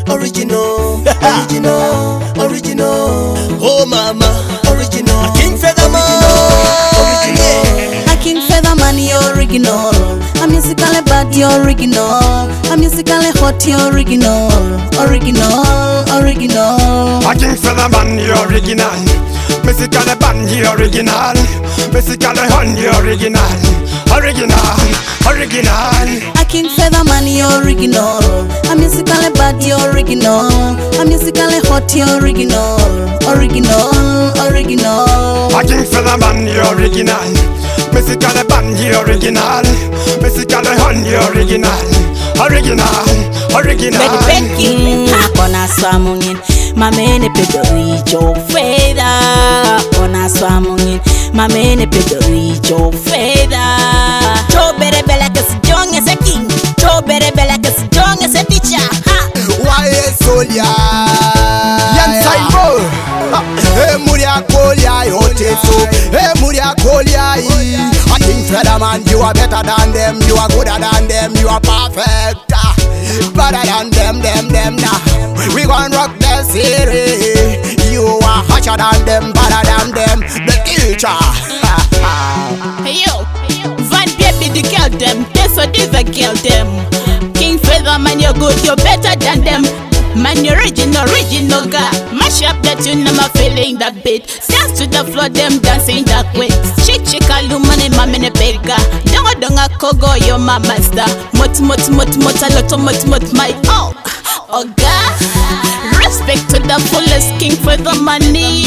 original, original, original. Oh mama, original. King Featherman, original. A King Featherman, you original. A musically bad, you original. A musically hot, you original. Original, original. A King Featherman, you original. Musically band, you original. Musically hun, you original. Original, original. A King Featherman, you original. A musically bad, you original. A musically hot, you original. Original, original. A King Featherman, you original. Musically band, you original. Musically hun, you original. Original, original. Becky, Kona Swamungin. Mamene pedori Joe Feather. Kona Swamungin. Mamene pedori Joe Feather. Joe better be like a strong as a king. Joe better be like a strong as a teacher. Why is Solia? Yan Saimo. Hey Muria Kolia, Yoteso. Hey Muria Kolia. A King Featherman, you are better than them. You are gooder than them. You are perfect. Better than them now. We gon' rock the city. You are hotter than them, better than them. The teacher. Hey yo, Van Baby the girl them. Guess what is a girl them? King Featherman, you're good, you're better than them. Man, you're original guy. Mash up that tune, I'm feeling that beat. Dance to the floor, them dancing that way. Chica lumane mamene bega. Donga kogo yo mama star. Mot a lot my oga. Respect to the fullest King Featherman.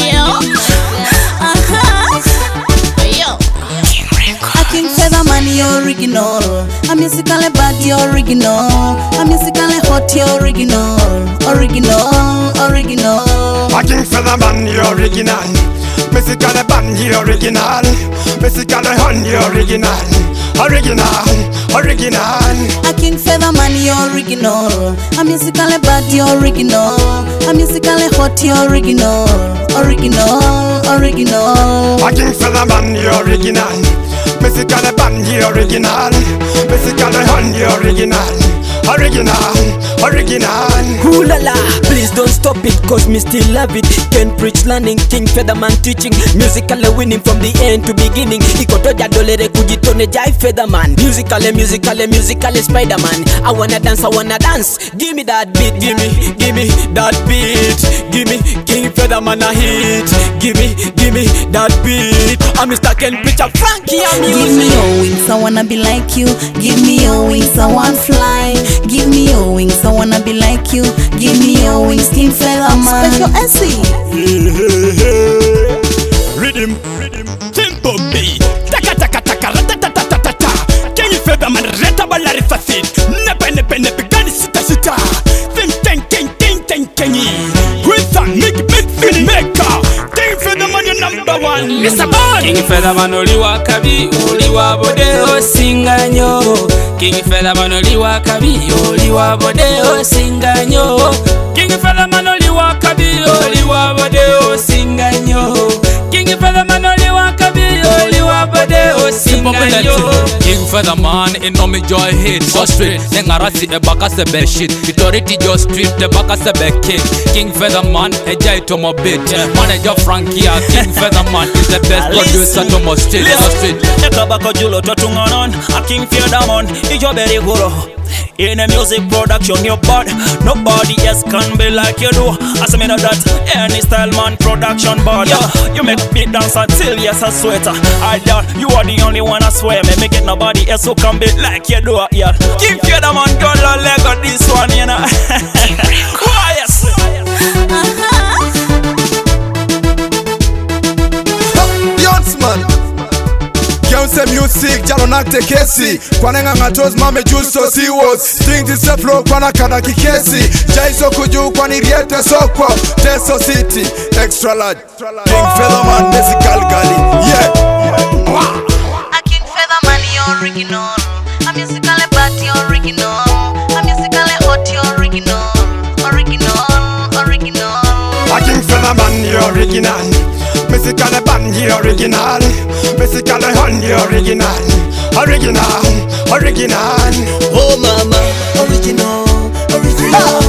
Yo. A King Featherman, you original. A musically bad, you original. A musically hot, you original. Original, original. A King Featherman, you original. Musically band, you original. Musically hun, you original. Original, original. A King Featherman, you original. A musically bad, you original. A musically hot, you original. Original, original. A King Featherman, you original. Musically band, you original. Musically hun, you original. Original, original. Ooh la la, please don't stop it, cause me still love it. Can preach learning, King Featherman teaching. Musically winning from the end to beginning. Ikotoja dolere kujitone jai Featherman. Musically Spider-Man. I wanna dance. Give me that beat, give me that beat. Give me King Featherman a hit. Give me that beat. I'm Mr. Ken Preacher Frankie, I'm Give me your wings, I wanna be like you. Give me your wings, I wanna fly. Give me your wings, I wanna be like you. Give me your wings, King Featherman. Special essay. Rhythm, tempo beat. Taka ratatatata. King Featherman retabalari facit. Nepe gani sita. Ten. With a make maker. King Featherman, you're number one. Mr. Bond. King Featherman oliwa kabi, oliwa bode osinganyo. King Featherman oliwa kabi, oliwa bode osinganyo. King Featherman oliwa kabi, oliwa bode osinganyo. King Featherman oliwa kabi, oliwa bode osinganyo. King Featherman inomi joy hit so straight. Nengarasi ebaka sebe shit. Authority just street ebaka sebe kid. King Featherman ejai tomo bit. Manager Frankie King Featherman is the best producer to most street. Ekabako julo totunganon. A King Featherman ijo beri guro. In a music production, you're bad. Nobody else can be like you do. As I mean that any style man production bad. You make me dance until yes I sweater. I doubt you are the only one I swear. Me make it nobody else who can be like you do. Yeah, King Featherman got a leg on this one, you know. Quiet. Yonsman. Say music, jalonakte kesi. Kwanenga ngatoz mame justo si was. Think this a flow kwana kada kikesi. Jaiso kuju kwani riete sokwa. Teso City, extra large. King Featherman, musical gali. Yeah. A King Featherman, you original. A musically bad, you original. A musically hot, you original. Original. A King Featherman, you original. Musically band, you original. Musically hun, you original. Original. Oh mama, original.